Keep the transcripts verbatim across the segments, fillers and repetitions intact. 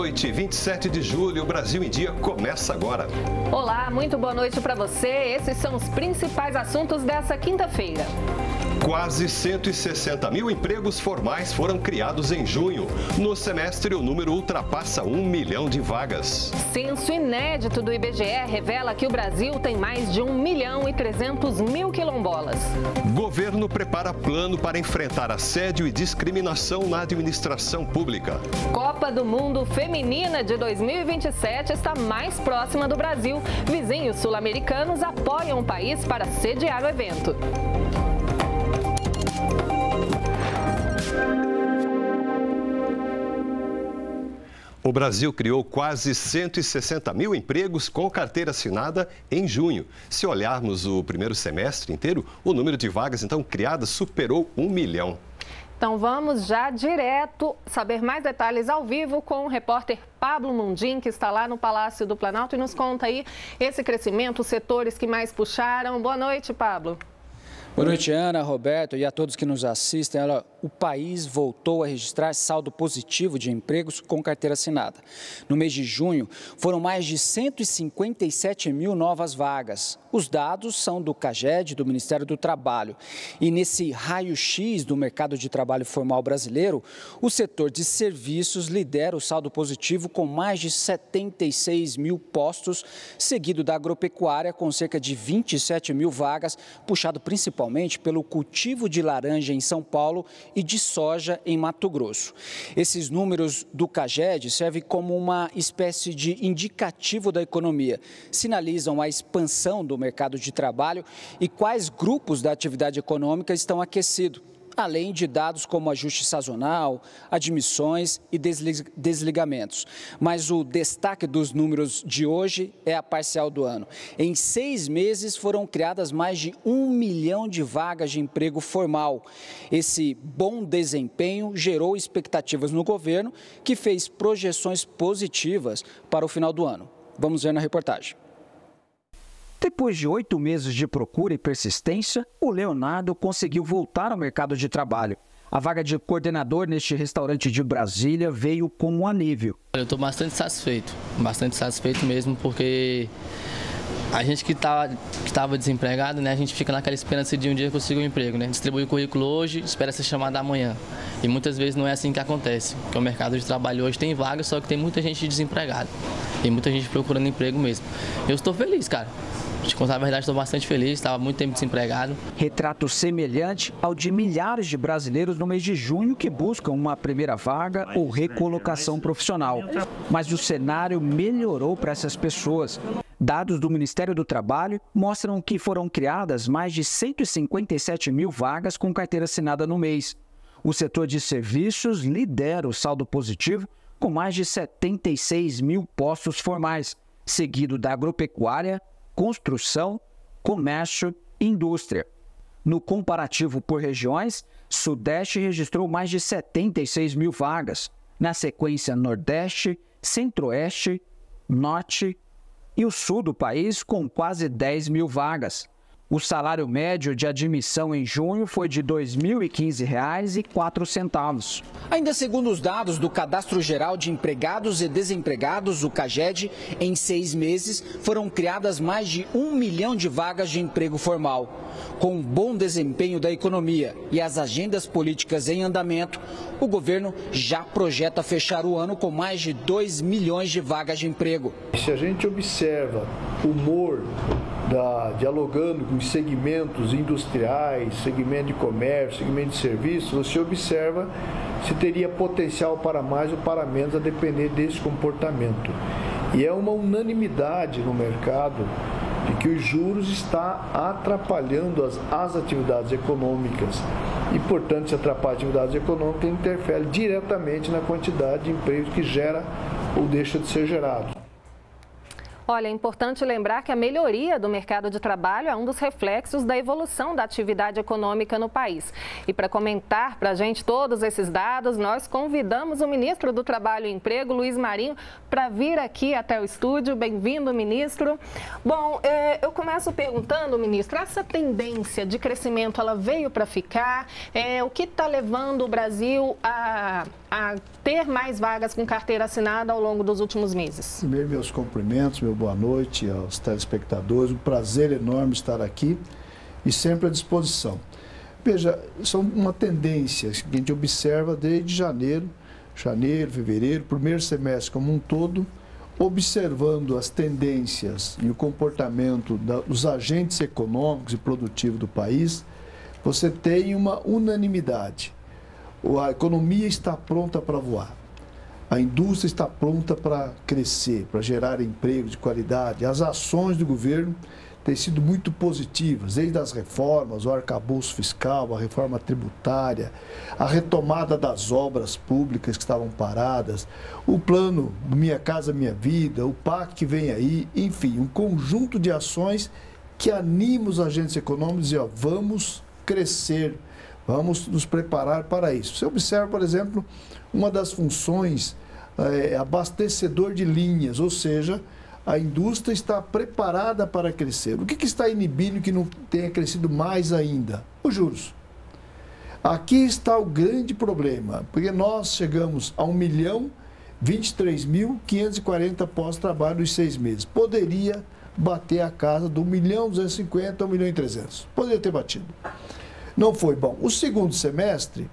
noite, vinte e sete de julho, o Brasil em Dia começa agora. Olá, muito boa noite para você. Esses são os principais assuntos dessa quinta-feira. Quase cento e sessenta mil empregos formais foram criados em junho. No semestre, o número ultrapassa um milhão de vagas. Censo inédito do I B G E revela que o Brasil tem mais de um milhão e trezentos mil quilombolas. Governo prepara plano para enfrentar assédio e discriminação na administração pública. Copa do Mundo Feminina de dois mil e vinte e sete está mais próxima do Brasil. Vizinhos sul-americanos apoiam o país para sediar o evento. O Brasil criou quase cento e sessenta mil empregos com carteira assinada em junho. Se olharmos o primeiro semestre inteiro, o número de vagas então criadas superou um milhão. Então vamos já direto saber mais detalhes ao vivo com o repórter Pablo Mundim, que está lá no Palácio do Planalto e nos conta aí esse crescimento, os setores que mais puxaram. Boa noite, Pablo. Boa noite, Ana, Roberto e a todos que nos assistem. Olha, o país voltou a registrar saldo positivo de empregos com carteira assinada. No mês de junho, foram mais de cento e cinquenta e sete mil novas vagas. Os dados são do CAGED, do Ministério do Trabalho. E nesse raio-x do mercado de trabalho formal brasileiro, o setor de serviços lidera o saldo positivo com mais de setenta e seis mil postos, seguido da agropecuária com cerca de vinte e sete mil vagas, puxado principalmente pelo cultivo de laranja em São Paulo e de soja em Mato Grosso. Esses números do CAGED servem como uma espécie de indicativo da economia, sinalizam a expansão do mercado de trabalho e quais grupos da atividade econômica estão aquecidos, além de dados como ajuste sazonal, admissões e desligamentos. Mas o destaque dos números de hoje é a parcial do ano. Em seis meses foram criadas mais de um milhão de vagas de emprego formal. Esse bom desempenho gerou expectativas no governo, que fez projeções positivas para o final do ano. Vamos ver na reportagem. Depois de oito meses de procura e persistência, o Leonardo conseguiu voltar ao mercado de trabalho. A vaga de coordenador neste restaurante de Brasília veio como um alívio. Eu estou bastante satisfeito, bastante satisfeito mesmo, porque a gente que estava que tava desempregado, né, a gente fica naquela esperança de um dia conseguir um emprego, né? Distribui o currículo hoje, espera ser chamado amanhã. E muitas vezes não é assim que acontece, porque o mercado de trabalho hoje tem vaga, só que tem muita gente desempregada. Tem muita gente procurando emprego mesmo. Eu estou feliz, cara. De contar a verdade, estou bastante feliz, estava muito tempo desempregado. Retrato semelhante ao de milhares de brasileiros no mês de junho que buscam uma primeira vaga ou recolocação profissional. Mas o cenário melhorou para essas pessoas. Dados do Ministério do Trabalho mostram que foram criadas mais de cento e cinquenta e sete mil vagas com carteira assinada no mês. O setor de serviços lidera o saldo positivo com mais de setenta e seis mil postos formais, seguido da agropecuária, construção, comércio e indústria. No comparativo por regiões, Sudeste registrou mais de setenta e seis mil vagas. Na sequência, Nordeste, Centro-Oeste, Norte e o Sul do país com quase dez mil vagas. O salário médio de admissão em junho foi de dois mil e quinze reais e quatro centavos. Ainda segundo os dados do Cadastro Geral de Empregados e Desempregados, o CAGED, em seis meses foram criadas mais de um milhão de vagas de emprego formal. Com o bom desempenho da economia e as agendas políticas em andamento, o governo já projeta fechar o ano com mais de dois milhões de vagas de emprego. Se a gente observa o humor Da, dialogando com segmentos industriais, segmento de comércio, segmento de serviços, você observa se teria potencial para mais ou para menos a depender desse comportamento. E é uma unanimidade no mercado de que os juros está atrapalhando as, as atividades econômicas. E, portanto, se atrapalha as atividades econômicas, interfere diretamente na quantidade de empregos que gera ou deixa de ser gerado. Olha, é importante lembrar que a melhoria do mercado de trabalho é um dos reflexos da evolução da atividade econômica no país. E para comentar para a gente todos esses dados, nós convidamos o ministro do Trabalho e Emprego, Luiz Marinho, para vir aqui até o estúdio. Bem-vindo, ministro. Bom, é, eu começo perguntando, ministro, essa tendência de crescimento, ela veio para ficar? É, o que está levando o Brasil a, a ter mais vagas com carteira assinada ao longo dos últimos meses? Primeiro, meus cumprimentos, meu boa noite aos telespectadores. Um prazer enorme estar aqui e sempre à disposição. Veja, são uma tendência que a gente observa desde janeiro, janeiro, fevereiro, primeiro semestre como um todo, observando as tendências e o comportamento dos agentes econômicos e produtivos do país, você tem uma unanimidade. A economia está pronta para voar. A indústria está pronta para crescer, para gerar emprego de qualidade. As ações do governo têm sido muito positivas, desde as reformas, o arcabouço fiscal, a reforma tributária, a retomada das obras públicas que estavam paradas, o plano do Minha Casa Minha Vida, o P A C que vem aí, enfim, um conjunto de ações que anima os agentes econômicos a dizer, ó, vamos crescer, vamos nos preparar para isso. Você observa, por exemplo, uma das funções é abastecedor de linhas, ou seja, a indústria está preparada para crescer. O que, que está inibindo que não tenha crescido mais ainda? Os juros. Aqui está o grande problema, porque nós chegamos a um milhão vinte e três mil quinhentos e quarenta pós-trabalho nos seis meses. Poderia bater a casa do um milhão duzentos e cinquenta a um milhão e trezentos. Poderia ter batido. Não foi bom. O segundo semestre,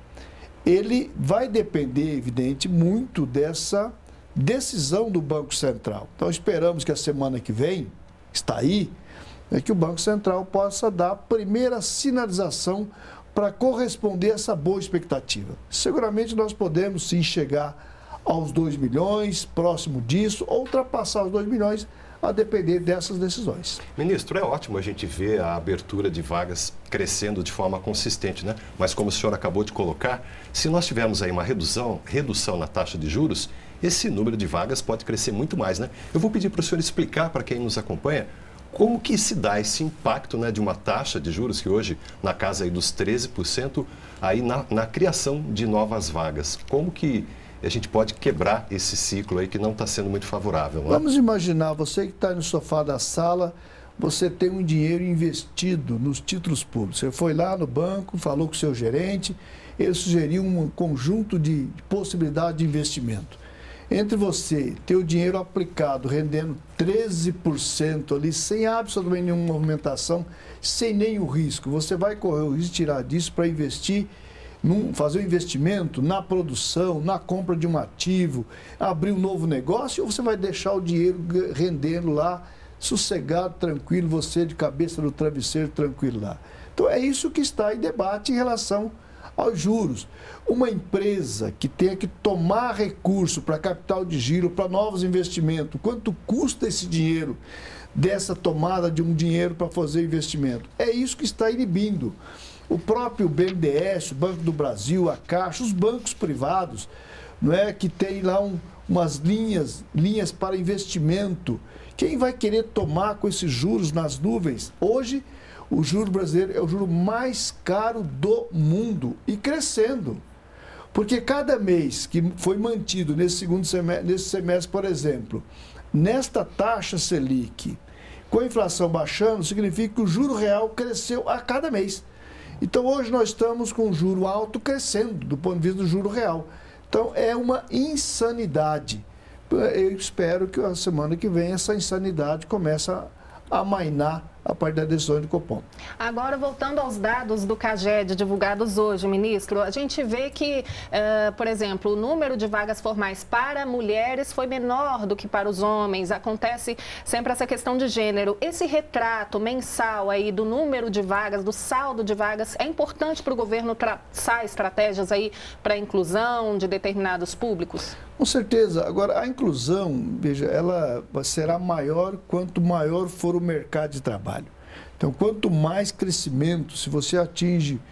ele vai depender, evidente, muito dessa decisão do Banco Central. Então, esperamos que a semana que vem, está aí, é que o Banco Central possa dar a primeira sinalização para corresponder a essa boa expectativa. Seguramente nós podemos, sim, chegar aos dois milhões, próximo disso, ou ultrapassar os dois milhões, a depender dessas decisões. Ministro, é ótimo a gente ver a abertura de vagas crescendo de forma consistente, né? Mas como o senhor acabou de colocar, se nós tivermos aí uma redução, redução na taxa de juros, esse número de vagas pode crescer muito mais, né? Eu vou pedir para o senhor explicar para quem nos acompanha como que se dá esse impacto, né, de uma taxa de juros que hoje na casa aí dos treze por cento aí na, na criação de novas vagas. Como que a gente pode quebrar esse ciclo aí que não está sendo muito favorável, né? Vamos imaginar, você que está no sofá da sala, você tem um dinheiro investido nos títulos públicos. Você foi lá no banco, falou com o seu gerente, ele sugeriu um conjunto de possibilidades de investimento. Entre você ter o dinheiro aplicado rendendo treze por cento ali, sem absolutamente nenhuma movimentação, sem nenhum risco, você vai correr o risco de tirar disso para investir, num, fazer um investimento na produção, na compra de um ativo, abrir um novo negócio, ou você vai deixar o dinheiro rendendo lá, sossegado, tranquilo, você de cabeça no travesseiro, tranquilo lá. Então é isso que está em debate em relação aos juros. Uma empresa que tenha que tomar recurso para capital de giro, para novos investimentos, quanto custa esse dinheiro dessa tomada de um dinheiro para fazer investimento? É isso que está inibindo. O próprio B N D E S, o Banco do Brasil, a Caixa, os bancos privados, não é, que tem lá um, umas linhas, linhas para investimento. Quem vai querer tomar com esses juros nas nuvens? Hoje, o juro brasileiro é o juro mais caro do mundo e crescendo. Porque cada mês que foi mantido nesse segundo semestre, nesse semestre, por exemplo, nesta taxa Selic, com a inflação baixando, significa que o juro real cresceu a cada mês. Então, hoje nós estamos com o juro alto crescendo, do ponto de vista do juro real. Então, é uma insanidade. Eu espero que a semana que vem essa insanidade comece a amainar a partir da decisão do Copom. Agora, voltando aos dados do CAGED divulgados hoje, ministro, a gente vê que, uh, por exemplo, o número de vagas formais para mulheres foi menor do que para os homens. Acontece sempre essa questão de gênero. Esse retrato mensal aí do número de vagas, do saldo de vagas, é importante para o governo traçar estratégias aí para a inclusão de determinados públicos? Com certeza. Agora, a inclusão, veja, ela será maior quanto maior for o mercado de trabalho. Então, quanto mais crescimento, se você atinge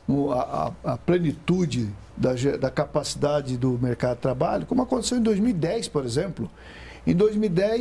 a, a, a plenitude da, da capacidade do mercado de trabalho, como aconteceu em dois mil e dez, por exemplo. Em dois mil e dez,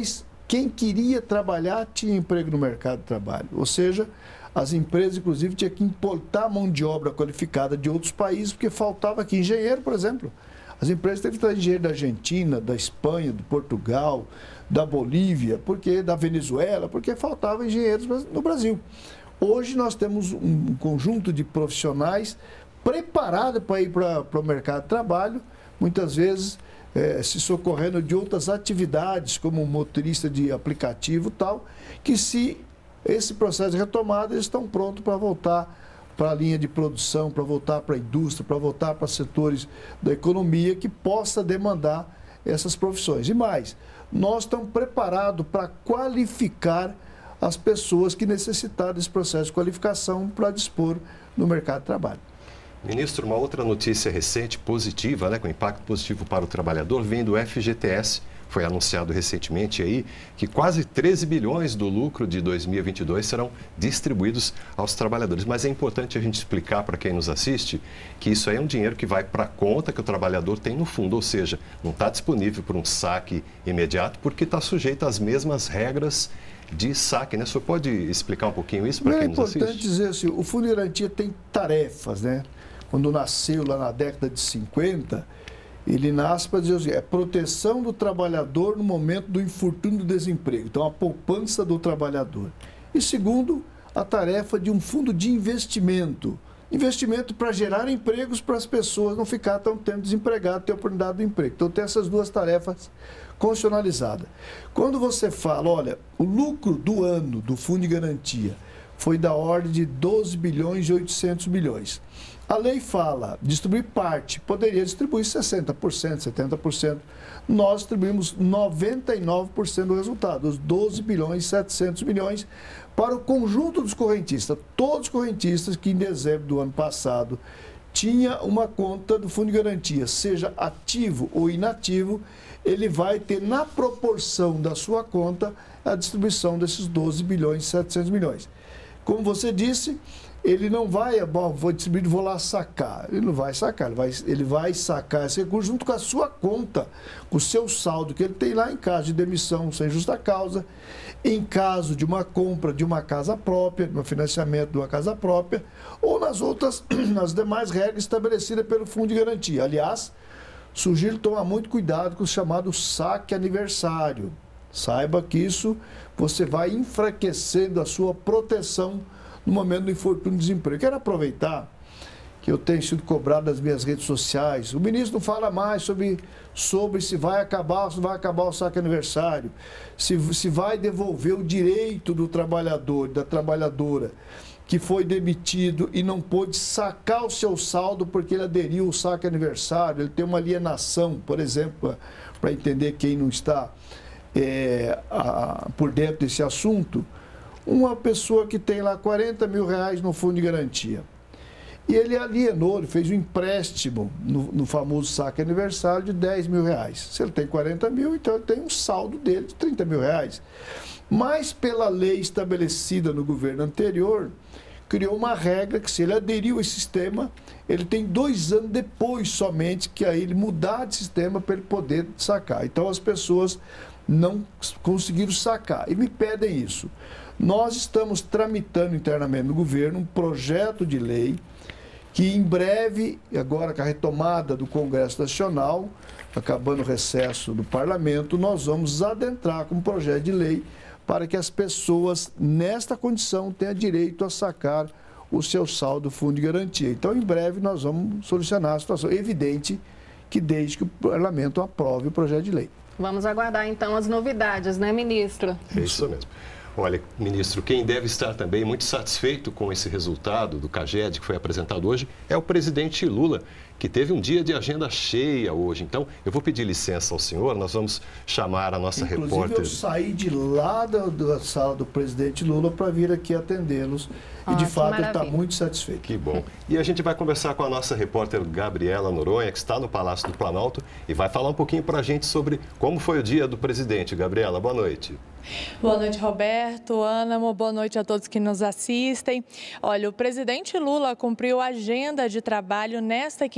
quem queria trabalhar tinha emprego no mercado de trabalho. Ou seja, as empresas, inclusive, tinham que importar mão de obra qualificada de outros países, porque faltava aqui engenheiro, por exemplo. As empresas teve que trazer engenheiro da Argentina, da Espanha, do Portugal, da Bolívia, porque da Venezuela, porque faltava engenheiros no Brasil. Hoje nós temos um conjunto de profissionais preparados para ir para, para o mercado de trabalho, muitas vezes é, se socorrendo de outras atividades, como motorista de aplicativo e tal, que se esse processo de retomada, eles estão prontos para voltar para a linha de produção, para voltar para a indústria, para voltar para setores da economia que possa demandar essas profissões. E mais, nós estamos preparados para qualificar as pessoas que necessitarem desse processo de qualificação para dispor no mercado de trabalho. Ministro, uma outra notícia recente, positiva, né, com impacto positivo para o trabalhador, vem do F G T S. Foi anunciado recentemente aí que quase treze bilhões do lucro de dois mil e vinte e dois serão distribuídos aos trabalhadores. Mas é importante a gente explicar para quem nos assiste que isso aí é um dinheiro que vai para a conta que o trabalhador tem no fundo, ou seja, não está disponível para um saque imediato porque está sujeito às mesmas regras de saque, né? O senhor pode explicar um pouquinho isso para quem nos assiste? É importante dizer assim, o Fundo de Garantia tem tarefas, né? Quando nasceu lá na década de cinquenta, ele nasce para dizer assim, é proteção do trabalhador no momento do infortúnio do desemprego. Então, a poupança do trabalhador. E segundo, a tarefa de um fundo de investimento. Investimento para gerar empregos para as pessoas não ficar tão tempo desempregado, ter oportunidade de emprego. Então, tem essas duas tarefas constitucionalizadas. Quando você fala, olha, o lucro do ano do Fundo de Garantia foi da ordem de doze bilhões e oitocentos milhões. A lei fala, distribuir parte, poderia distribuir sessenta por cento, setenta por cento. Nós distribuímos noventa e nove por cento do resultado, os doze bilhões e setecentos milhões, para o conjunto dos correntistas. Todos os correntistas que em dezembro do ano passado tinha uma conta do Fundo de Garantia, seja ativo ou inativo, ele vai ter na proporção da sua conta a distribuição desses doze bilhões e setecentos milhões. Como você disse, ele não vai, bom, vou distribuir, vou lá sacar. Ele não vai sacar, ele vai, ele vai sacar esse recurso junto com a sua conta, com o seu saldo que ele tem lá em caso de demissão sem justa causa, em caso de uma compra de uma casa própria, de um financiamento de uma casa própria, ou nas outras, nas demais regras estabelecidas pelo Fundo de Garantia. Aliás, sugiro tomar muito cuidado com o chamado saque aniversário. Saiba que isso você vai enfraquecendo a sua proteção no momento do infortúnio e desemprego. Quero aproveitar que eu tenho sido cobrado nas minhas redes sociais. O ministro não fala mais sobre, sobre se vai acabar, se vai acabar o saque aniversário, se, se vai devolver o direito do trabalhador, da trabalhadora, que foi demitido e não pôde sacar o seu saldo porque ele aderiu ao saque aniversário, ele tem uma alienação, por exemplo, para entender quem não está é, a, por dentro desse assunto. Uma pessoa que tem lá quarenta mil reais no Fundo de Garantia. E ele alienou, ele fez um empréstimo no, no famoso saque aniversário de dez mil reais. Se ele tem quarenta mil, então ele tem um saldo dele de trinta mil reais. Mas pela lei estabelecida no governo anterior, criou uma regra que se ele aderiu a esse sistema, ele tem dois anos depois somente que aí ele mudar de sistema para ele poder sacar. Então as pessoas não conseguiram sacar e me pedem isso. Nós estamos tramitando internamente no governo um projeto de lei que em breve, agora com a retomada do Congresso Nacional, acabando o recesso do Parlamento, nós vamos adentrar com um projeto de lei para que as pessoas, nesta condição, tenham direito a sacar o seu saldo do Fundo de Garantia. Então, em breve, nós vamos solucionar a situação. É evidente que desde que o Parlamento aprove o projeto de lei. Vamos aguardar, então, as novidades, né, ministro? É isso mesmo. Olha, ministro, quem deve estar também muito satisfeito com esse resultado do CAGED que foi apresentado hoje é o presidente Lula, que teve um dia de agenda cheia hoje. Então, eu vou pedir licença ao senhor, nós vamos chamar a nossa Inclusive, repórter... eu saí de lá da, da sala do presidente Lula para vir aqui atendê-los. E, oh, de fato, maravilha. ele está muito satisfeito. Que bom. E a gente vai conversar com a nossa repórter Gabriela Noronha, que está no Palácio do Planalto, e vai falar um pouquinho para a gente sobre como foi o dia do presidente. Gabriela, boa noite. Boa noite, Roberto, Ânamo, boa noite a todos que nos assistem. Olha, o presidente Lula cumpriu a agenda de trabalho nesta quinta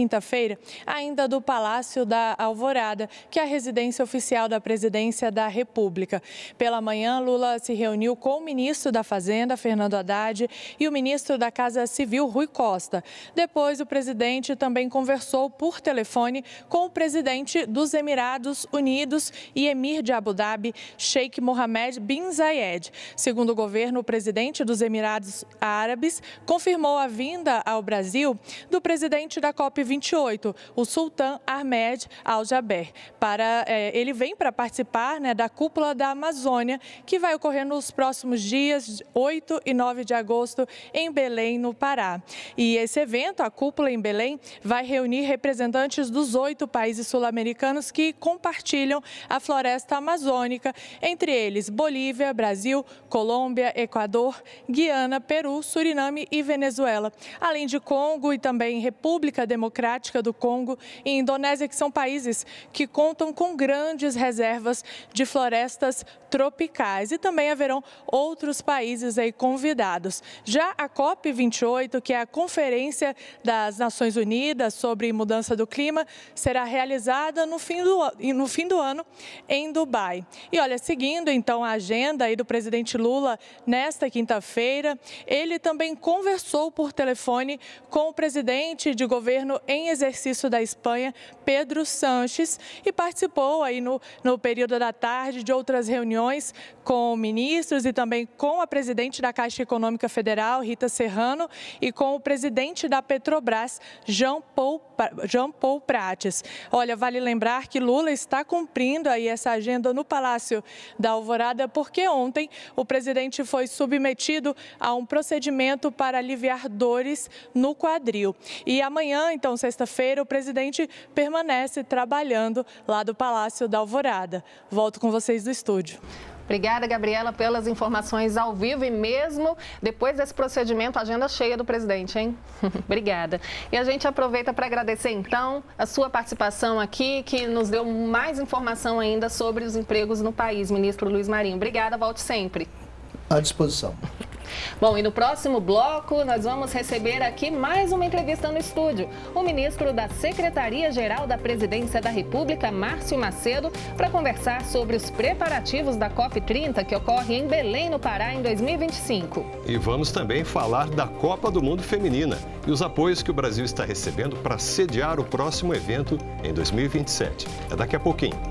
quinta-feira, ainda do Palácio da Alvorada, que é a residência oficial da Presidência da República. Pela manhã, Lula se reuniu com o ministro da Fazenda, Fernando Haddad, e o ministro da Casa Civil, Rui Costa. Depois, o presidente também conversou por telefone com o presidente dos Emirados Unidos e emir de Abu Dhabi, Sheikh Mohammed bin Zayed. Segundo o governo, o presidente dos Emirados Árabes confirmou a vinda ao Brasil do presidente da COP vinte e oito, o Sultan Ahmed Al-Jaber. Para, eh, ele vem para participar, né, da Cúpula da Amazônia, que vai ocorrer nos próximos dias, oito e nove de agosto, em Belém, no Pará. E esse evento, a Cúpula em Belém, vai reunir representantes dos oito países sul-americanos que compartilham a floresta amazônica, entre eles Bolívia, Brasil, Colômbia, Equador, Guiana, Peru, Suriname e Venezuela, além de Congo e também República Democrática do Congo e Indonésia, que são países que contam com grandes reservas de florestas tropicais, e também haverão outros países aí convidados. Já a COP vinte e oito, que é a Conferência das Nações Unidas sobre Mudança do Clima, será realizada no fim do, no fim do ano em Dubai. E olha, seguindo então a agenda aí do presidente Lula nesta quinta-feira, ele também conversou por telefone com o presidente de governo em exercício da Espanha, Pedro Sánchez, e participou aí no, no período da tarde de outras reuniões com ministros e também com a presidente da Caixa Econômica Federal, Rita Serrano, e com o presidente da Petrobras, Jean Paul, Jean Paul Prates. Olha, vale lembrar que Lula está cumprindo aí essa agenda no Palácio da Alvorada, porque ontem o presidente foi submetido a um procedimento para aliviar dores no quadril. E amanhã, então, sexta-feira, o presidente permanece trabalhando lá do Palácio da Alvorada. Volto com vocês do estúdio. Obrigada, Gabriela, pelas informações ao vivo e mesmo depois desse procedimento, agenda cheia do presidente, hein? Obrigada. E a gente aproveita para agradecer, então, a sua participação aqui, que nos deu mais informação ainda sobre os empregos no país, ministro Luiz Marinho. Obrigada, volte sempre. À disposição. Bom, e no próximo bloco nós vamos receber aqui mais uma entrevista no estúdio. O ministro da Secretaria-Geral da Presidência da República, Márcio Macedo, para conversar sobre os preparativos da COP trinta, que ocorre em Belém, no Pará, em dois mil e vinte e cinco. E vamos também falar da Copa do Mundo Feminina e os apoios que o Brasil está recebendo para sediar o próximo evento em dois mil e vinte e sete. É daqui a pouquinho.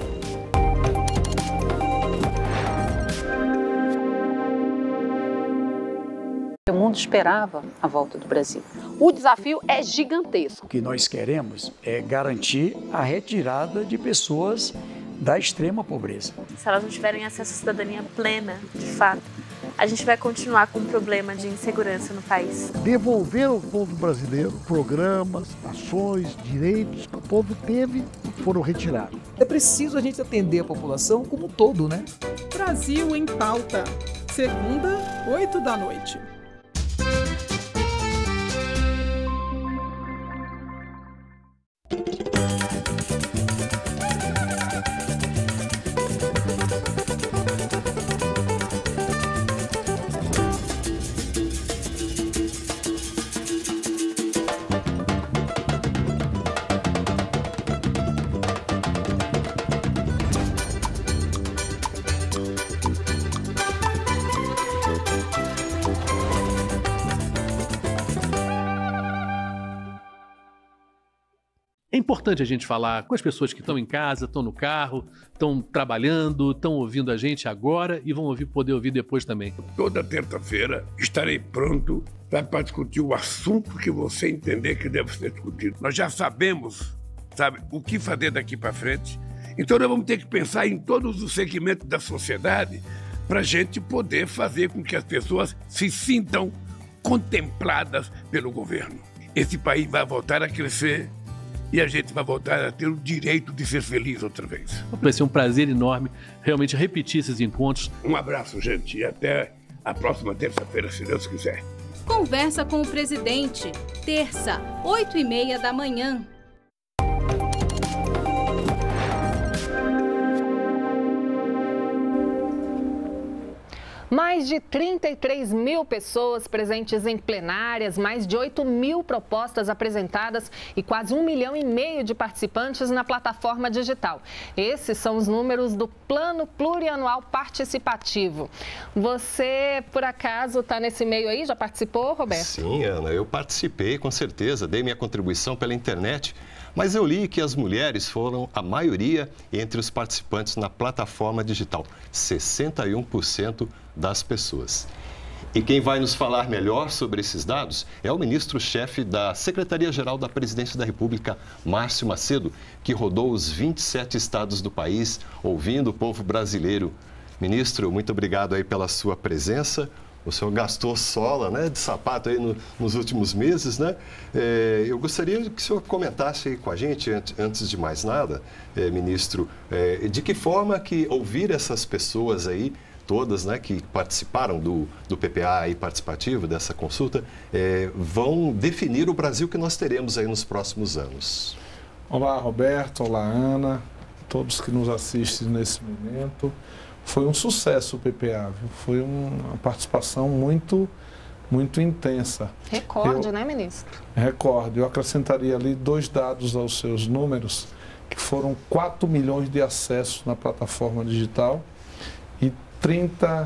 O mundo esperava a volta do Brasil. O desafio é gigantesco. O que nós queremos é garantir a retirada de pessoas da extrema pobreza. Se elas não tiverem acesso à cidadania plena, de fato, a gente vai continuar com um problema de insegurança no país. Devolver ao povo brasileiro programas, ações, direitos que o povo teve e foram retirados. É preciso a gente atender a população como um todo, né? Brasil em Pauta. Segunda, oito da noite. É importante a gente falar com as pessoas que estão em casa, estão no carro, estão trabalhando, estão ouvindo a gente agora e vão ouvir, poder ouvir depois também. Toda terça-feira estarei pronto para discutir o assunto que você entender que deve ser discutido. Nós já sabemos, sabe, o que fazer daqui para frente. Então nós vamos ter que pensar em todos os segmentos da sociedade para a gente poder fazer com que as pessoas se sintam contempladas pelo governo. Esse país vai voltar a crescer e a gente vai voltar a ter o direito de ser feliz outra vez. Vai ser um prazer enorme realmente repetir esses encontros. Um abraço, gente, e até a próxima terça-feira, se Deus quiser. Conversa com o presidente, terça, oito e meia da manhã. Mais de trinta e três mil pessoas presentes em plenárias, mais de oito mil propostas apresentadas e quase um milhão e meio de participantes na plataforma digital. Esses são os números do Plano Plurianual Participativo. Você, por acaso, está nesse meio aí? Já participou, Roberto? Sim, Ana, eu participei, com certeza, dei minha contribuição pela internet. Mas eu li que as mulheres foram a maioria entre os participantes na plataforma digital, sessenta e um por cento das pessoas. E quem vai nos falar melhor sobre esses dados é o ministro-chefe da Secretaria-Geral da Presidência da República, Márcio Macedo, que rodou os vinte e sete estados do país, ouvindo o povo brasileiro. Ministro, muito obrigado aí pela sua presença. O senhor gastou sola, né, de sapato aí no, nos últimos meses, né? É, eu gostaria que o senhor comentasse aí com a gente, antes de mais nada, é, ministro, é, de que forma que ouvir essas pessoas aí, todas, né, que participaram do, do P P A aí participativo, dessa consulta, é, vão definir o Brasil que nós teremos aí nos próximos anos. Olá, Roberto, olá, Ana, todos que nos assistem nesse momento. Foi um sucesso o P P A, viu? Foi uma participação muito, muito intensa. Recorde, eu, né, ministro? Recorde. Eu acrescentaria ali dois dados aos seus números, que foram quatro milhões de acessos na plataforma digital e trinta,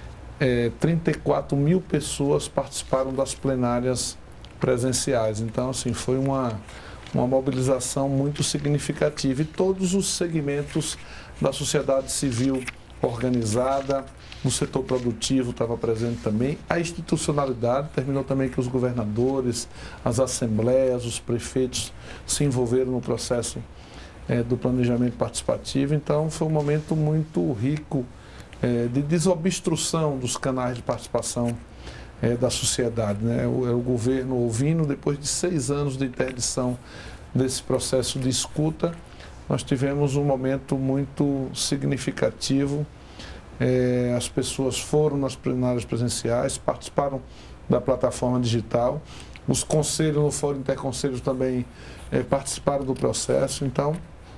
é, trinta e quatro mil pessoas participaram das plenárias presenciais. Então, assim, foi uma, uma mobilização muito significativa e todos os segmentos da sociedade civil organizada, o setor produtivo estava presente também, a institucionalidade, terminou também que os governadores, as assembleias, os prefeitos se envolveram no processo é, do planejamento participativo, então foi um momento muito rico é, de desobstrução dos canais de participação é, da sociedade, né? O, o governo ouvindo, depois de seis anos de interdição desse processo de escuta, nós tivemos um momento muito significativo. É, as pessoas foram nas plenárias presenciais, participaram da plataforma digital. Os conselhos no Fórum Interconselhos também é, participaram do processo. Então,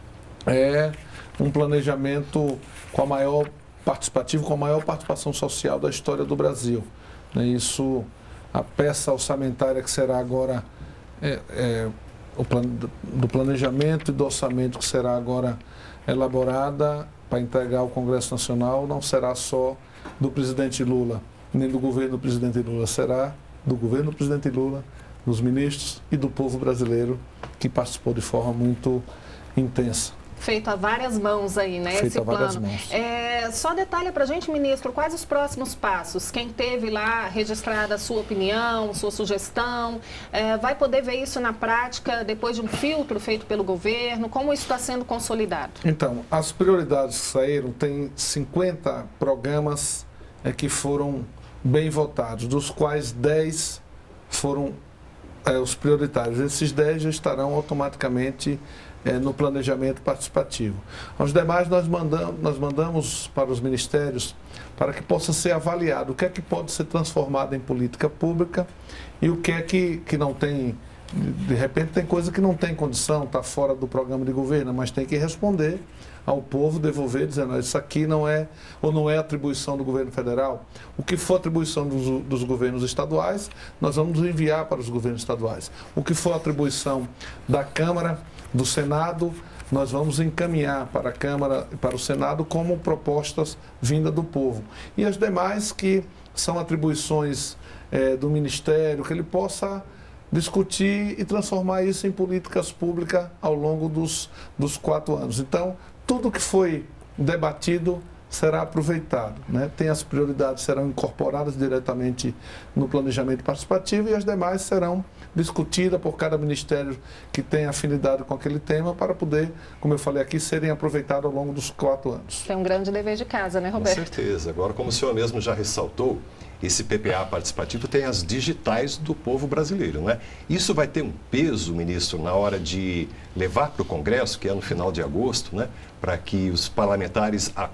é um planejamento com a maior participativo, com a maior participação social da história do Brasil. Né? Isso, a peça orçamentária que será agora... É, é, O plano do planejamento e do orçamento que será agora elaborada para entregar ao Congresso Nacional não será só do presidente Lula, nem do governo do presidente Lula, será do governo do presidente Lula, dos ministros e do povo brasileiro que participou de forma muito intensa. Feito a várias mãos aí, né, Feito esse a várias plano. Mãos. É, só detalha pra gente, ministro, quais os próximos passos? Quem teve lá registrada a sua opinião, sua sugestão, é, vai poder ver isso na prática depois de um filtro feito pelo governo? Como isso está sendo consolidado? Então, as prioridades que saíram, tem cinquenta programas é, que foram bem votados, dos quais dez foram é, os prioritários. Esses dez já estarão automaticamente É, no planejamento participativo. Aos demais, nós mandamos, nós mandamos para os ministérios para que possa ser avaliado o que é que pode ser transformado em política pública e o que é que, que não tem, de repente tem coisa que não tem condição, está fora do programa de governo, mas tem que responder ao povo, devolver, dizendo, isso aqui não é, ou não é atribuição do governo federal. O que for atribuição dos, dos governos estaduais, nós vamos enviar para os governos estaduais. O que for atribuição da Câmara, do Senado, nós vamos encaminhar para a Câmara e para o Senado como propostas vindas do povo. E as demais que são atribuições é, do Ministério, que ele possa discutir e transformar isso em políticas públicas ao longo dos, dos quatro anos. Então, tudo que foi debatido será aproveitado, né? Tem as prioridades, serão incorporadas diretamente no planejamento participativo e as demais serão discutidas por cada ministério que tem afinidade com aquele tema para poder, como eu falei aqui, serem aproveitados ao longo dos quatro anos. Tem um grande dever de casa, né, Roberto? Com certeza. Agora, como o senhor mesmo já ressaltou, esse P P A participativo tem as digitais do povo brasileiro, não é? Isso vai ter um peso, ministro, na hora de levar para o Congresso, que é no final de agosto, né? Para que os parlamentares acolham realmente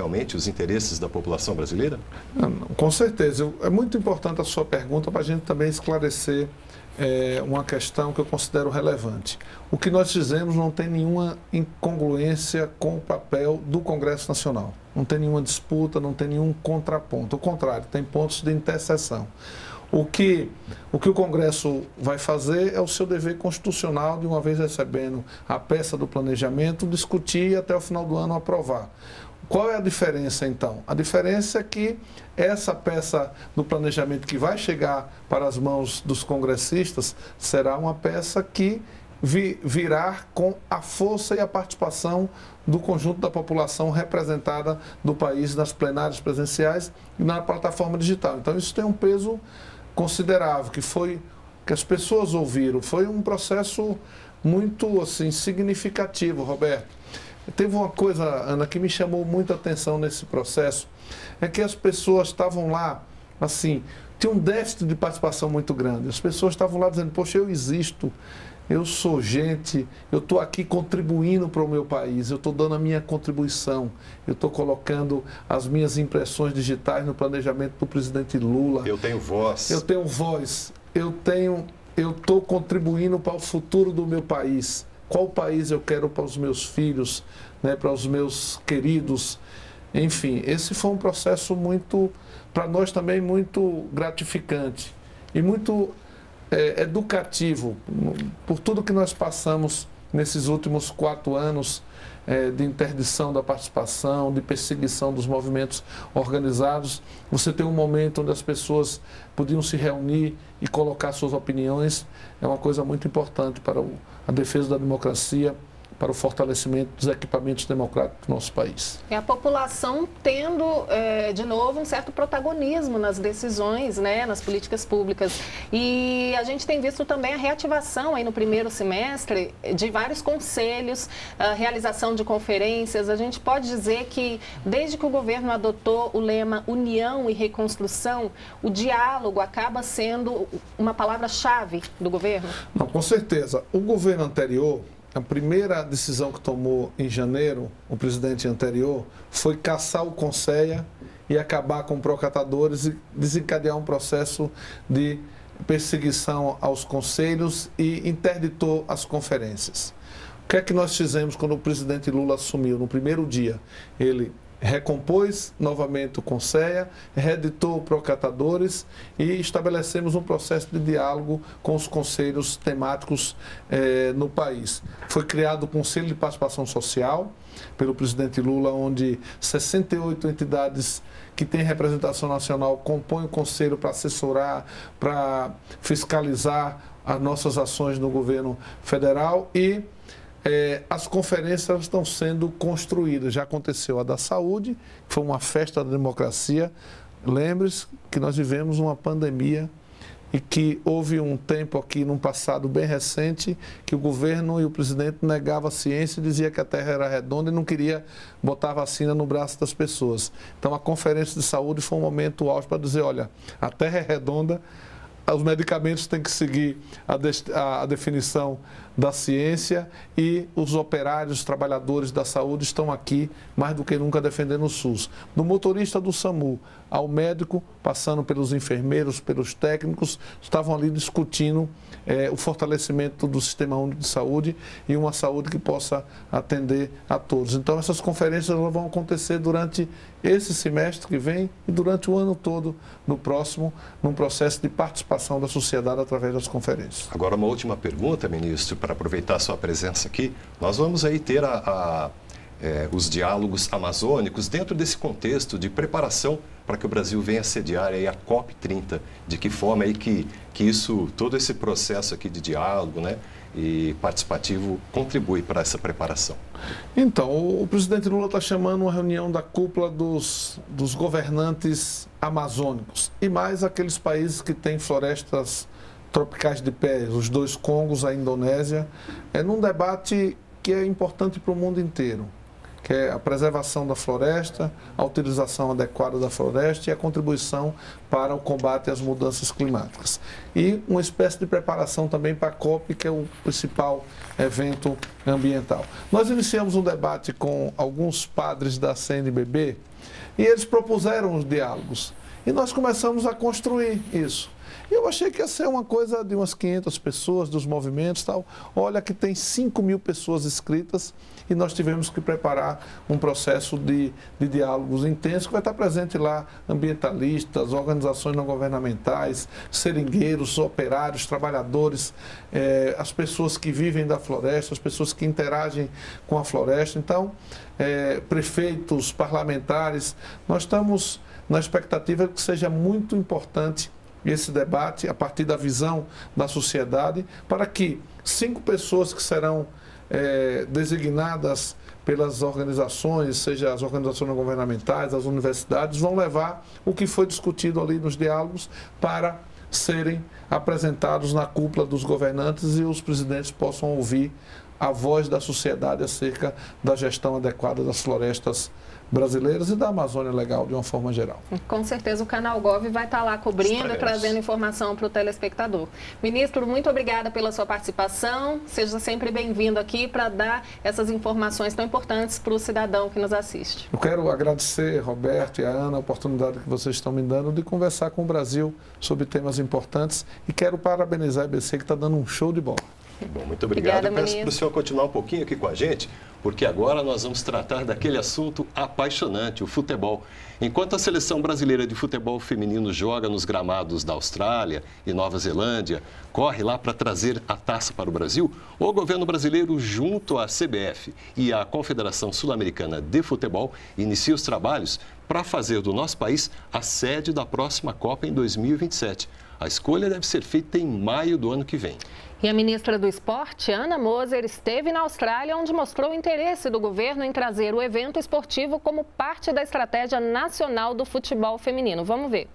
realmente os interesses da população brasileira? Com certeza. É muito importante a sua pergunta para a gente também esclarecer é, uma questão que eu considero relevante. O que nós fizemos não tem nenhuma incongruência com o papel do Congresso Nacional. Não tem nenhuma disputa, não tem nenhum contraponto. Ao contrário, tem pontos de interseção. O que, o que o Congresso vai fazer é o seu dever constitucional, de uma vez recebendo a peça do planejamento, discutir e até o final do ano aprovar. Qual é a diferença, então? A diferença é que essa peça do planejamento que vai chegar para as mãos dos congressistas será uma peça que vi, virá com a força e a participação do conjunto da população representada do país nas plenárias presenciais e na plataforma digital. Então, isso tem um peso considerável, que foi que as pessoas ouviram. Foi um processo muito assim, significativo, Roberto. Teve uma coisa, Ana, que me chamou muita atenção nesse processo, é que as pessoas estavam lá, assim, tinha um déficit de participação muito grande. As pessoas estavam lá dizendo, poxa, eu existo, eu sou gente, eu estou aqui contribuindo para o meu país, eu estou dando a minha contribuição, eu estou colocando as minhas impressões digitais no planejamento do presidente Lula. Eu tenho voz. Eu tenho voz, eu tenho, eu estou contribuindo para o futuro do meu país. Qual país eu quero para os meus filhos, né, para os meus queridos. Enfim, esse foi um processo muito, para nós também, muito gratificante e muito é, educativo, por tudo que nós passamos nesses últimos quatro anos é, de interdição da participação, de perseguição dos movimentos organizados. Você tem um momento onde as pessoas podiam se reunir e colocar suas opiniões. É uma coisa muito importante para o a defesa da democracia, para o fortalecimento dos equipamentos democráticos do nosso país. É a população tendo, é, de novo, um certo protagonismo nas decisões, né, nas políticas públicas. E a gente tem visto também a reativação aí no primeiro semestre de vários conselhos, a realização de conferências. A gente pode dizer que, desde que o governo adotou o lema União e Reconstrução, o diálogo acaba sendo uma palavra-chave do governo? Não, com certeza. O governo anterior, a primeira decisão que tomou em janeiro, o presidente anterior, foi caçar o Conselho e acabar com procatadores e desencadear um processo de perseguição aos conselhos e interditou as conferências. O que é que nós fizemos quando o presidente Lula assumiu? No primeiro dia, ele recompôs novamente o Conselho, reeditou procatadores e estabelecemos um processo de diálogo com os conselhos temáticos eh, no país. Foi criado o Conselho de Participação Social pelo presidente Lula, onde sessenta e oito entidades que têm representação nacional compõem o conselho para assessorar, para fiscalizar as nossas ações no governo federal e É, as conferências estão sendo construídas. Já aconteceu a da saúde, que foi uma festa da democracia. Lembre-se que nós vivemos uma pandemia e que houve um tempo aqui, num passado bem recente, que o governo e o presidente negavam a ciência e dizia que a Terra era redonda e não queria botar vacina no braço das pessoas. Então, a conferência de saúde foi um momento auge para dizer, olha, a Terra é redonda, os medicamentos têm que seguir a, de, a, a definição da ciência e os operários, os trabalhadores da saúde estão aqui mais do que nunca defendendo o SUS. Do motorista do SAMU ao médico, passando pelos enfermeiros, pelos técnicos, estavam ali discutindo é, o fortalecimento do Sistema Único de Saúde e uma saúde que possa atender a todos. Então, essas conferências vão acontecer durante esse semestre que vem e durante o ano todo, no próximo, num processo de participação da sociedade através das conferências. Agora, uma última pergunta, ministro, para aproveitar a sua presença aqui. Nós vamos aí ter a, a, é, os diálogos amazônicos dentro desse contexto de preparação para que o Brasil venha sediar aí a COP trinta. De que forma aí que, que isso, todo esse processo aqui de diálogo, né, e participativo contribui para essa preparação? Então, o, o presidente Lula está chamando uma reunião da cúpula dos, dos governantes amazônicos e mais aqueles países que têm florestas tropicais de pé, os dois Congos, a Indonésia, é num debate que é importante para o mundo inteiro, que é a preservação da floresta, a utilização adequada da floresta e a contribuição para o combate às mudanças climáticas. E uma espécie de preparação também para a COP, que é o principal evento ambiental. Nós iniciamos um debate com alguns padres da C N B B E eles propuseram os diálogos. E nós começamos a construir isso. Eu achei que ia ser uma coisa de umas quinhentas pessoas, dos movimentos e tal. Olha que tem cinco mil pessoas inscritas e nós tivemos que preparar um processo de, de diálogos intensos que vai estar presente lá ambientalistas, organizações não governamentais, seringueiros, operários, trabalhadores, eh, as pessoas que vivem da floresta, as pessoas que interagem com a floresta. Então, eh, prefeitos, parlamentares, nós estamos na expectativa de que seja muito importante esse debate a partir da visão da sociedade, para que cinco pessoas que serão é, designadas pelas organizações, seja as organizações não governamentais, as universidades, vão levar o que foi discutido ali nos diálogos para serem apresentados na cúpula dos governantes e os presidentes possam ouvir a voz da sociedade acerca da gestão adequada das florestas brasileiras e da Amazônia Legal de uma forma geral. Com certeza o Canal Gov vai estar lá cobrindo e trazendo informação para o telespectador. Ministro, muito obrigada pela sua participação. Seja sempre bem-vindo aqui para dar essas informações tão importantes para o cidadão que nos assiste. Eu quero agradecer, Roberto e a Ana, a oportunidade que vocês estão me dando de conversar com o Brasil sobre temas importantes e quero parabenizar a I B C que está dando um show de bola. Bom, muito obrigado. Obrigada, Peço para o senhor continuar um pouquinho aqui com a gente, porque agora nós vamos tratar daquele assunto apaixonante, o futebol. Enquanto a seleção brasileira de futebol feminino joga nos gramados da Austrália e Nova Zelândia, corre lá para trazer a taça para o Brasil, o governo brasileiro, junto à C B F e à Confederação Sul-Americana de Futebol, inicia os trabalhos para fazer do nosso país a sede da próxima Copa em dois mil e vinte e sete. A escolha deve ser feita em maio do ano que vem. E a ministra do Esporte, Ana Moser, esteve na Austrália, onde mostrou o interesse do governo em trazer o evento esportivo como parte da estratégia nacional do futebol feminino. Vamos ver.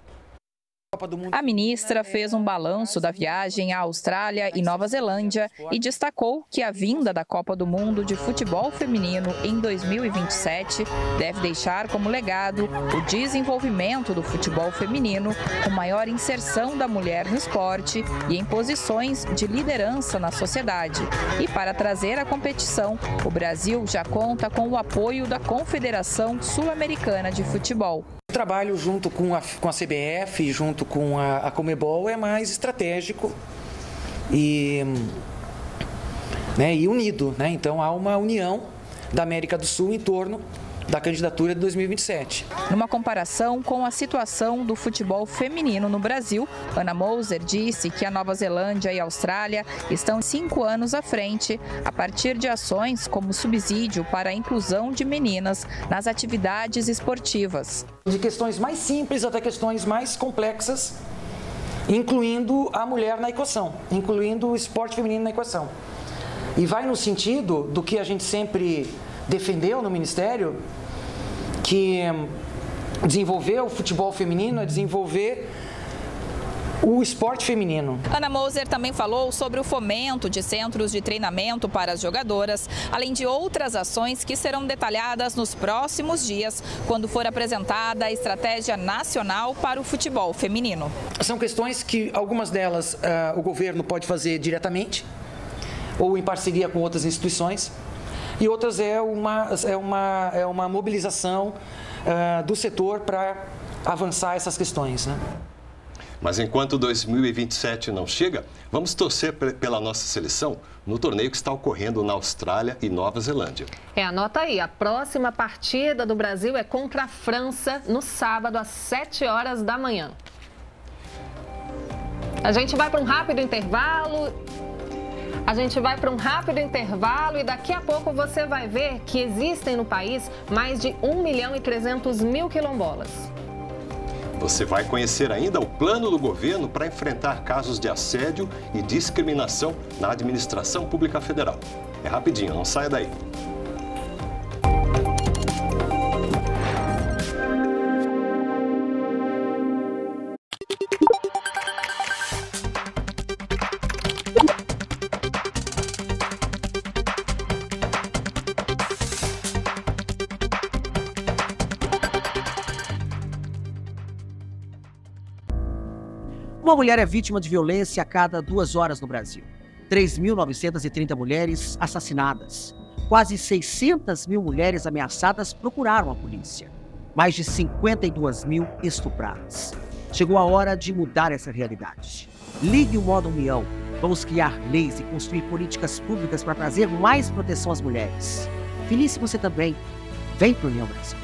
A ministra fez um balanço da viagem à Austrália e Nova Zelândia e destacou que a vinda da Copa do Mundo de Futebol Feminino em dois mil e vinte e sete deve deixar como legado o desenvolvimento do futebol feminino, com maior inserção da mulher no esporte e em posições de liderança na sociedade. E para trazer a competição, o Brasil já conta com o apoio da Confederação Sul-Americana de Futebol. O trabalho junto com a, com a C B F, junto com a, a Conmebol, é mais estratégico e, né, e unido. Né? Então, há uma união da América do Sul em torno da candidatura de dois mil e vinte e sete. Numa comparação com a situação do futebol feminino no Brasil, Ana Moser disse que a Nova Zelândia e a Austrália estão cinco anos à frente a partir de ações como subsídio para a inclusão de meninas nas atividades esportivas. De questões mais simples até questões mais complexas, incluindo a mulher na equação, incluindo o esporte feminino na equação. E vai no sentido do que a gente sempre defendeu no Ministério, que desenvolver o futebol feminino é desenvolver o esporte feminino. Ana Moser também falou sobre o fomento de centros de treinamento para as jogadoras, além de outras ações que serão detalhadas nos próximos dias, quando for apresentada a estratégia nacional para o futebol feminino. São questões que, algumas delas, uh, o governo pode fazer diretamente ou em parceria com outras instituições. E outras é uma, é uma, é uma mobilização uh, do setor para avançar essas questões. Né? Mas enquanto dois mil e vinte e sete não chega, vamos torcer pela nossa seleção no torneio que está ocorrendo na Austrália e Nova Zelândia. É, anota aí, a próxima partida do Brasil é contra a França no sábado às sete horas da manhã. A gente vai para um rápido intervalo. A gente vai para um rápido intervalo e daqui a pouco você vai ver que existem no país mais de um milhão e trezentos mil quilombolas. Você vai conhecer ainda o plano do governo para enfrentar casos de assédio e discriminação na administração pública federal. É rapidinho, não saia daí. Uma mulher é vítima de violência a cada duas horas no Brasil. três mil novecentas e trinta mulheres assassinadas. Quase seiscentas mil mulheres ameaçadas procuraram a polícia. mais de cinquenta e duas mil estupradas. Chegou a hora de mudar essa realidade. Ligue o modo União. Vamos criar leis e construir políticas públicas para trazer mais proteção às mulheres. Filie-se você também. Vem para o União Brasil.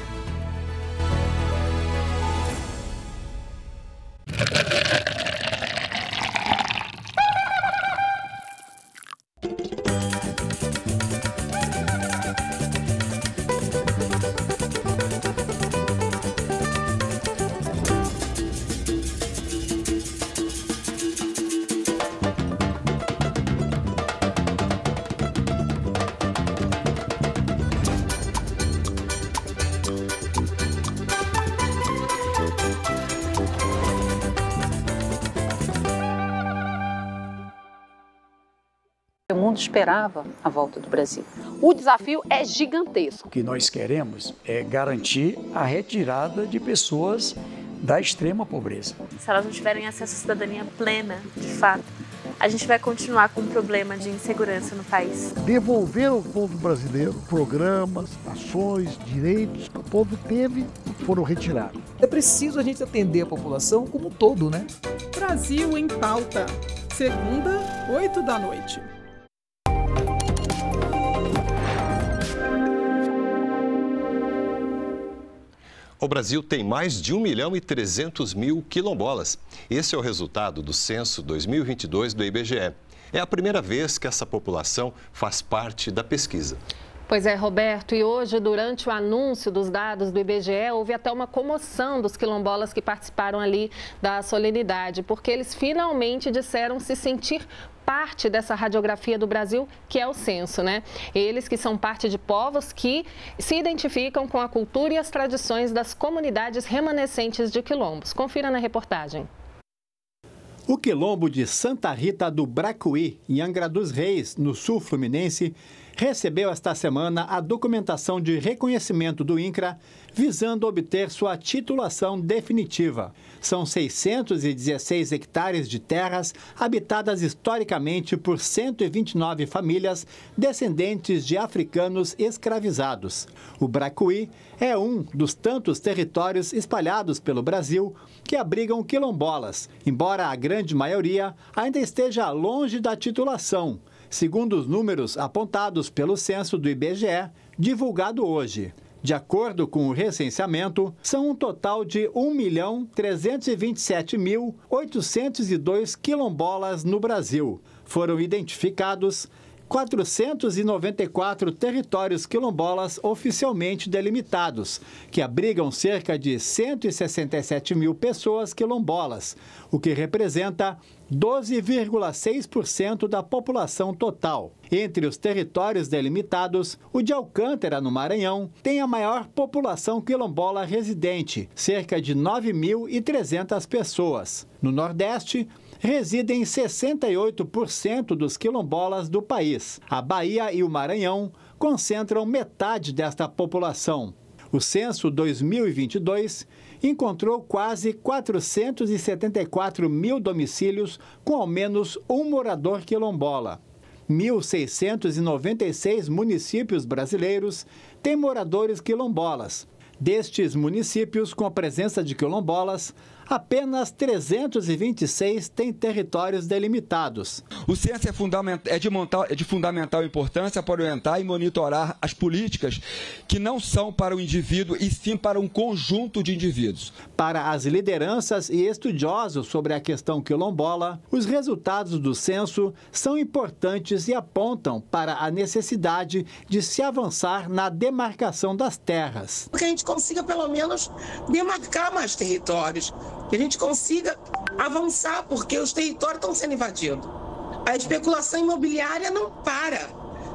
O mundo esperava a volta do Brasil. O desafio é gigantesco. O que nós queremos é garantir a retirada de pessoas da extrema pobreza. Se elas não tiverem acesso à cidadania plena, de fato, a gente vai continuar com um problema de insegurança no país. Devolver ao povo brasileiro programas, ações, direitos que o povo teve foram retirados. É preciso a gente atender a população como um todo, né? Brasil em Pauta. Segunda, oito da noite. O Brasil tem mais de um milhão e trezentos mil quilombolas. Esse é o resultado do censo dois mil e vinte e dois do I B G E. É a primeira vez que essa população faz parte da pesquisa. Pois é, Roberto, e hoje, durante o anúncio dos dados do I B G E, houve até uma comoção dos quilombolas que participaram ali da solenidade, porque eles finalmente disseram se sentir parte dessa radiografia do Brasil, que é o censo, né? Eles que são parte de povos que se identificam com a cultura e as tradições das comunidades remanescentes de quilombos. Confira na reportagem. O quilombo de Santa Rita do Bracuí, em Angra dos Reis, no sul fluminense, recebeu esta semana a documentação de reconhecimento do INCRA, visando obter sua titulação definitiva. São seiscentos e dezesseis hectares de terras habitadas historicamente por cento e vinte e nove famílias descendentes de africanos escravizados. O Bracuí é um dos tantos territórios espalhados pelo Brasil que abrigam quilombolas, embora a grande maioria ainda esteja longe da titulação, segundo os números apontados pelo censo do I B G E, divulgado hoje. De acordo com o recenseamento, são um total de um milhão trezentos e vinte e sete mil oitocentos e dois quilombolas no Brasil. Foram identificados quatrocentos e noventa e quatro territórios quilombolas oficialmente delimitados, que abrigam cerca de cento e sessenta e sete mil pessoas quilombolas, o que representa doze vírgula seis por cento da população total. Entre os territórios delimitados, o de Alcântara, no Maranhão, tem a maior população quilombola residente, cerca de nove mil e trezentas pessoas. No Nordeste, residem sessenta e oito por cento dos quilombolas do país. A Bahia e o Maranhão concentram metade desta população. O censo dois mil e vinte e dois encontrou quase quatrocentos e setenta e quatro mil domicílios com ao menos um morador quilombola. mil seiscentos e noventa e seis municípios brasileiros têm moradores quilombolas. Destes municípios com a presença de quilombolas, apenas trezentos e vinte e seis têm territórios delimitados. O censo é, fundament... é, de montal... é de fundamental importância para orientar e monitorar as políticas que não são para o indivíduo e sim para um conjunto de indivíduos. Para as lideranças e estudiosos sobre a questão quilombola, os resultados do censo são importantes e apontam para a necessidade de se avançar na demarcação das terras. Que a gente consiga, pelo menos, demarcar mais territórios, que a gente consiga avançar, porque os territórios estão sendo invadidos. A especulação imobiliária não para.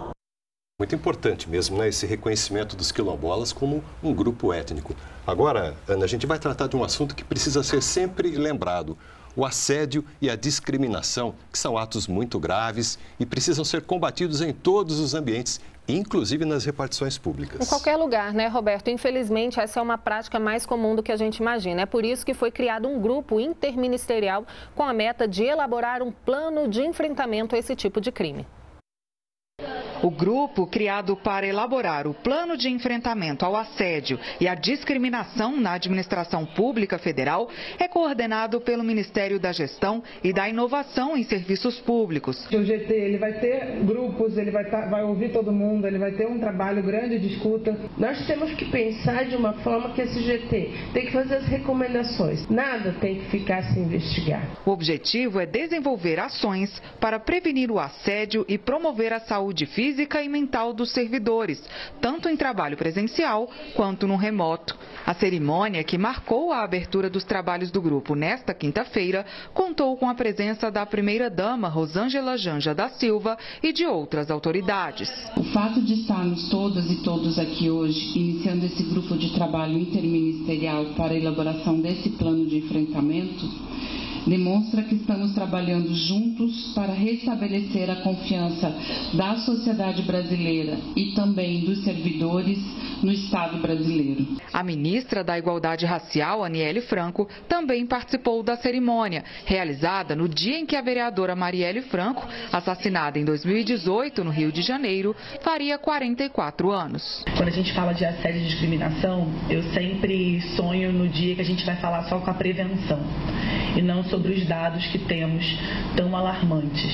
Muito importante mesmo, né, esse reconhecimento dos quilombolas como um grupo étnico. Agora, Ana, a gente vai tratar de um assunto que precisa ser sempre lembrado. O assédio e a discriminação, que são atos muito graves e precisam ser combatidos em todos os ambientes, inclusive nas repartições públicas. Em qualquer lugar, né, Roberto? Infelizmente, essa é uma prática mais comum do que a gente imagina. É por isso que foi criado um grupo interministerial com a meta de elaborar um plano de enfrentamento a esse tipo de crime. O grupo, criado para elaborar o plano de enfrentamento ao assédio e à discriminação na administração pública federal, é coordenado pelo Ministério da Gestão e da Inovação em Serviços Públicos. O G T ele vai ter grupos, ele vai, tá, vai ouvir todo mundo, ele vai ter um trabalho grande de escuta. Nós temos que pensar de uma forma que esse G T tem que fazer as recomendações. Nada tem que ficar sem investigar. O objetivo é desenvolver ações para prevenir o assédio e promover a saúde física física e mental dos servidores, tanto em trabalho presencial quanto no remoto. A cerimônia, que marcou a abertura dos trabalhos do grupo nesta quinta-feira, contou com a presença da primeira-dama Rosângela Janja da Silva e de outras autoridades. O fato de estarmos todas e todos aqui hoje, iniciando esse grupo de trabalho interministerial para a elaboração desse plano de enfrentamento, demonstra que estamos trabalhando juntos para restabelecer a confiança da sociedade brasileira e também dos servidores no Estado brasileiro. A ministra da Igualdade Racial, Aniele Franco, também participou da cerimônia, realizada no dia em que a vereadora Marielle Franco, assassinada em dois mil e dezoito no Rio de Janeiro, faria quarenta e quatro anos. Quando a gente fala de assédio e discriminação, eu sempre sonho no dia que a gente vai falar só com a prevenção e não sobre os dados que temos tão alarmantes.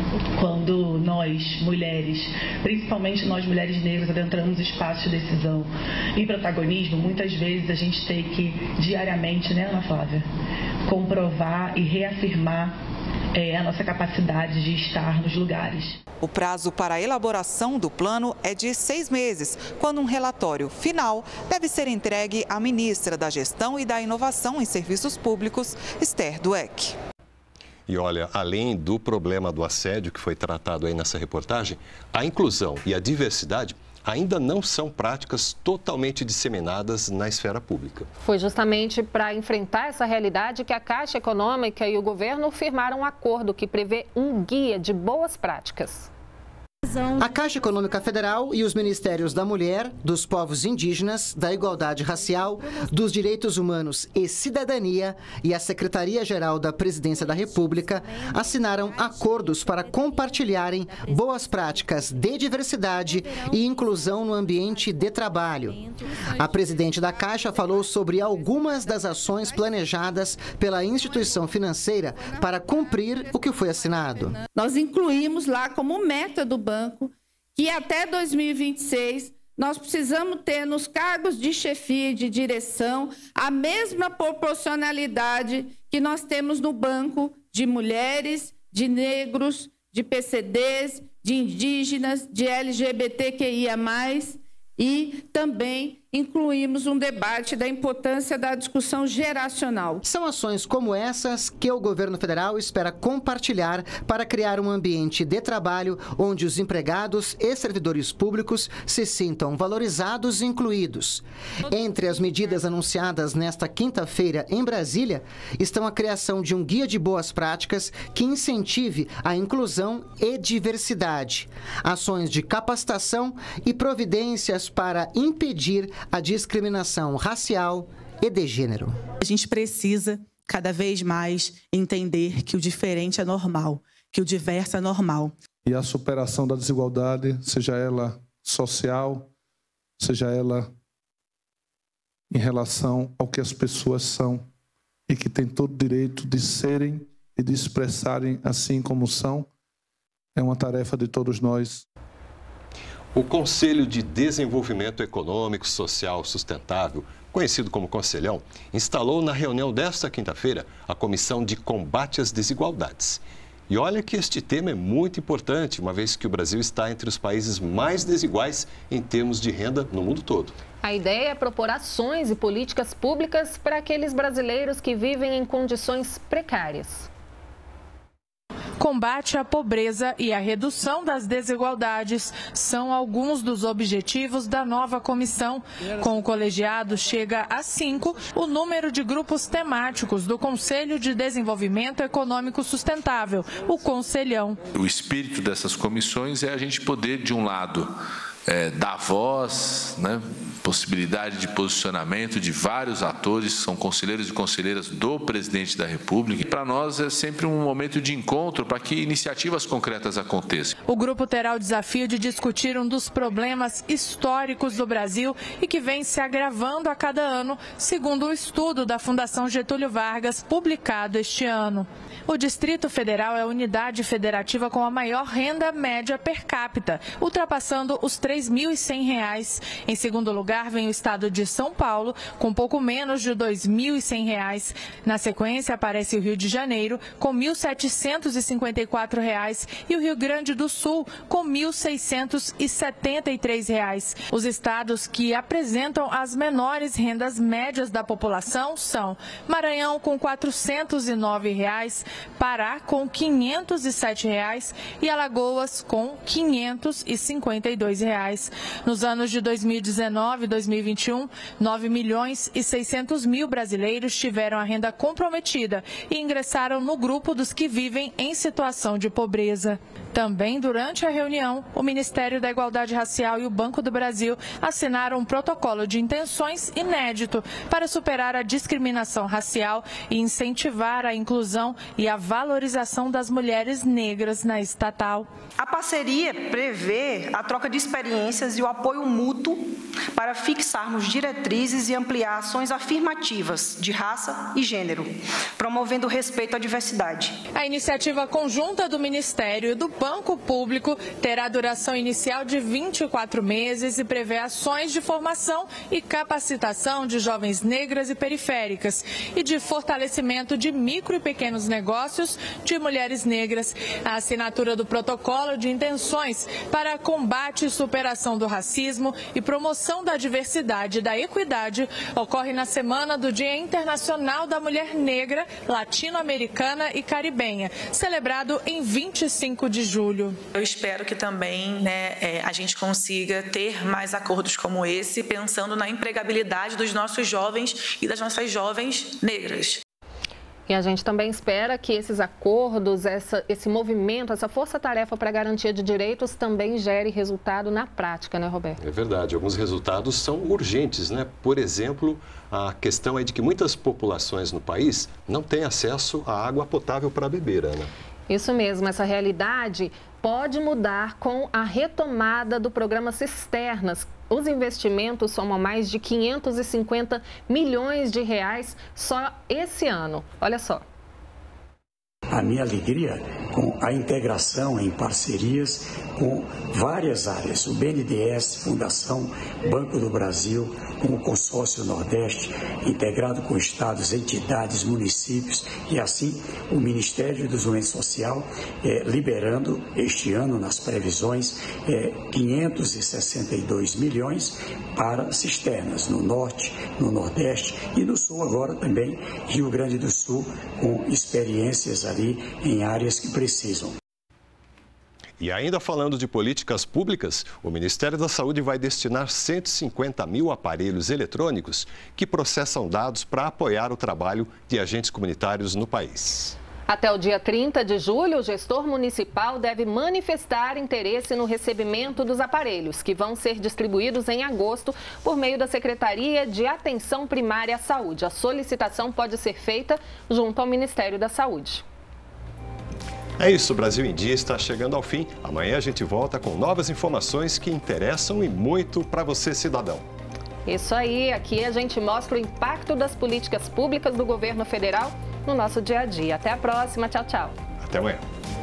Quando nós, mulheres, principalmente nós mulheres negras, adentramos espaços de decisão e protagonismo, muitas vezes a gente tem que diariamente, né, Ana Flávia, comprovar e reafirmar é, a nossa capacidade de estar nos lugares. O prazo para a elaboração do plano é de seis meses, quando um relatório final deve ser entregue à ministra da Gestão e da Inovação em Serviços Públicos, Esther Dweck. E olha, além do problema do assédio que foi tratado aí nessa reportagem, a inclusão e a diversidade ainda não são práticas totalmente disseminadas na esfera pública. Foi justamente para enfrentar essa realidade que a Caixa Econômica e o governo firmaram um acordo que prevê um guia de boas práticas. A Caixa Econômica Federal e os Ministérios da Mulher, dos Povos Indígenas, da Igualdade Racial, dos Direitos Humanos e Cidadania e a Secretaria-Geral da Presidência da República assinaram acordos para compartilharem boas práticas de diversidade e inclusão no ambiente de trabalho. A presidente da Caixa falou sobre algumas das ações planejadas pela instituição financeira para cumprir o que foi assinado. Nós incluímos lá como meta do banco que até dois mil e vinte e seis nós precisamos ter nos cargos de chefia e de direção a mesma proporcionalidade que nós temos no banco de mulheres, de negros, de P C Ds, de indígenas, de L G B T Q I A mais, e também incluímos um debate da importância da discussão geracional. São ações como essas que o governo federal espera compartilhar para criar um ambiente de trabalho onde os empregados e servidores públicos se sintam valorizados e incluídos. Entre as medidas anunciadas nesta quinta-feira em Brasília estão a criação de um guia de boas práticas que incentive a inclusão e diversidade, ações de capacitação e providências para impedir a discriminação racial e de gênero. A gente precisa, cada vez mais, entender que o diferente é normal, que o diverso é normal. E a superação da desigualdade, seja ela social, seja ela em relação ao que as pessoas são e que têm todo o direito de serem e de expressarem assim como são, é uma tarefa de todos nós. O Conselho de Desenvolvimento Econômico e Social Sustentável, conhecido como Conselhão, instalou na reunião desta quinta-feira a Comissão de Combate às Desigualdades. E olha que este tema é muito importante, uma vez que o Brasil está entre os países mais desiguais em termos de renda no mundo todo. A ideia é propor ações e políticas públicas para aqueles brasileiros que vivem em condições precárias. Combate à pobreza e a redução das desigualdades são alguns dos objetivos da nova comissão. Com o colegiado, chega a cinco o número de grupos temáticos do Conselho de Desenvolvimento Econômico Sustentável, o Conselhão. O espírito dessas comissões é a gente poder, de um lado, É, dar voz, né, possibilidade de posicionamento de vários atores, são conselheiros e conselheiras do presidente da República. E para nós é sempre um momento de encontro para que iniciativas concretas aconteçam. O grupo terá o desafio de discutir um dos problemas históricos do Brasil e que vem se agravando a cada ano, segundo o estudo da Fundação Getúlio Vargas, publicado este ano. O Distrito Federal é a unidade federativa com a maior renda média per capita, ultrapassando os três mil e cem reais. Em segundo lugar, vem o estado de São Paulo, com pouco menos de dois mil e cem reais. Na sequência, aparece o Rio de Janeiro, com mil setecentos e cinquenta e quatro reais, e o Rio Grande do Sul, com mil seiscentos e setenta e três reais. Os estados que apresentam as menores rendas médias da população são Maranhão, com quatrocentos e nove reais, Pará, com quinhentos e sete reais e Alagoas, com quinhentos e cinquenta e dois reais. Nos anos de dois mil e dezenove e dois mil e vinte e um, nove milhões e seiscentos mil brasileiros tiveram a renda comprometida e ingressaram no grupo dos que vivem em situação de pobreza. Também durante a reunião, o Ministério da Igualdade Racial e o Banco do Brasil assinaram um protocolo de intenções inédito para superar a discriminação racial e incentivar a inclusão e a valorização das mulheres negras na estatal. A parceria prevê a troca de experiências e o apoio mútuo para fixarmos diretrizes e ampliar ações afirmativas de raça e gênero, promovendo o respeito à diversidade. A iniciativa conjunta do Ministério e do Banco Público terá duração inicial de vinte e quatro meses e prevê ações de formação e capacitação de jovens negras e periféricas e de fortalecimento de micro e pequenos negócios de mulheres negras. A assinatura do protocolo de intenções para combate e superação do racismo e promoção da diversidade e da equidade ocorre na semana do Dia Internacional da Mulher Negra, Latino-Americana e Caribenha, celebrado em vinte e cinco de julho. Eu espero que também né, é, a gente consiga ter mais acordos como esse, pensando na empregabilidade dos nossos jovens e das nossas jovens negras. E a gente também espera que esses acordos, essa, esse movimento, essa força-tarefa para a garantia de direitos também gere resultado na prática, né, Roberto? É verdade, alguns resultados são urgentes, né? Por exemplo, a questão é de que muitas populações no país não têm acesso à água potável para beber, Ana. Isso mesmo, essa realidade pode mudar com a retomada do programa Cisternas. Os investimentos somam mais de quinhentos e cinquenta milhões de reais só esse ano. Olha só. A minha alegria com a integração em parcerias com várias áreas, o B N D E S, Fundação Banco do Brasil, com o Consórcio Nordeste, integrado com estados, entidades, municípios e assim o Ministério do Desenvolvimento Social, eh, liberando este ano nas previsões eh, quinhentos e sessenta e dois milhões para cisternas no Norte, no Nordeste e no Sul agora também, Rio Grande do Sul, com experiências ali em áreas que precisam. E ainda falando de políticas públicas, o Ministério da Saúde vai destinar cento e cinquenta mil aparelhos eletrônicos que processam dados para apoiar o trabalho de agentes comunitários no país. Até o dia trinta de julho, o gestor municipal deve manifestar interesse no recebimento dos aparelhos, que vão ser distribuídos em agosto por meio da Secretaria de Atenção Primária à Saúde. A solicitação pode ser feita junto ao Ministério da Saúde. É isso, o Brasil em Dia está chegando ao fim. Amanhã a gente volta com novas informações que interessam e muito para você, cidadão. Isso aí, aqui a gente mostra o impacto das políticas públicas do governo federal no nosso dia a dia. Até a próxima, tchau, tchau. Até amanhã.